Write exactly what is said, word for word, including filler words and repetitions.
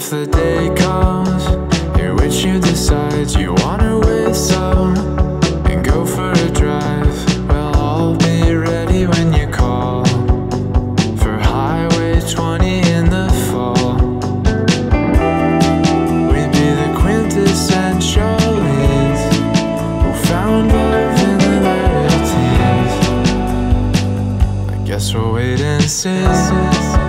if the day comes in which you decide you wanna whistle and go for a drive, well, I'll be ready when you call for Highway twenty in the fall. We'd be the quintessential leads who found love in the light of tears. I guess we'll wait and see.